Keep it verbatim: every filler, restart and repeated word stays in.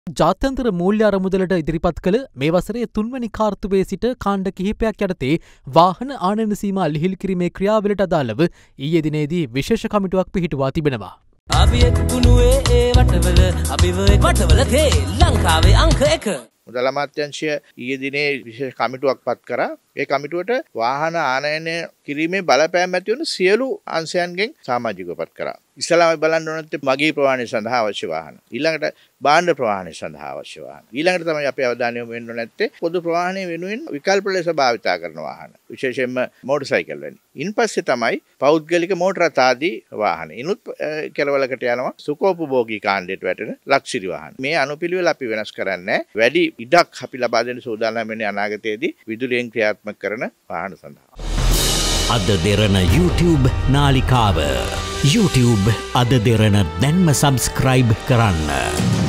ජාත්‍යන්තර මූල්‍ය අරමුදලට ඉදිරිපත් කළ මේ වසරේ තුන්වැනි කාර්තුවේ සිට කාණ්ඩ කිහිපයක් යටතේ වාහන ආනයන සීමා ලිහිල් කිරීමේ ක්‍රියාවලට අදාළව ඊයේ දිනේදී විශේෂ කමිටුවක් පිහිටුවා තිබෙනවා. අපි එක්කුණුවේ ඒ වටවල අපිව වටවල තේ ලංකාවේ අංක එක. මුදල් අමාත්‍යාංශය ඊයේ දිනේ විශේෂ කමිටුවක් පත් කරා. ඒ කමිටුවට වාහන ආනයන කිරීමේ බලපෑම් ඇති වන සියලු අංශයන්ගෙන් සමාජිකව පත් කරා. ඉස්සලාම බලන්න ඕනත් මගී ප්‍රවාහනය සඳහා අවශ්‍ය වාහන. ඊළඟට භාණ්ඩ ප්‍රවාහනය සඳහා අවශ්‍ය වාහන. ඊළඟට තමයි අපි අවධානය යොමු වෙන්න නැත්තේ පොදු ප්‍රවාහනය වෙනුවෙන් විකල්ප ලෙස භාවිතා කරන වාහන. විශේෂයෙන්ම මෝටර් සයිකල් වැනි. ඉන්පස්සේ තමයි පෞද්ගලික මෝටර රථ ආදී වාහන. ඉනුත් කෙරවලකට යනවා සුඛෝපභෝගී කාණ්ඩයට වැටෙන ලක්ෂරි වාහන. මේ අනුපිළිවෙල අපි වෙනස් කරන්නේ වැඩි ඉඩක් අපි ලබා දෙන්න සූදානම් වෙන්නේ අනාගතයේදී විදුලියෙන් ක්‍රියාත්මක කරන වාහන සඳහා. අද දෙරණ YouTube නාලිකාව YouTube අද දෙරණ දැන්ම සබස්ක්‍රයිබ් කරන්න.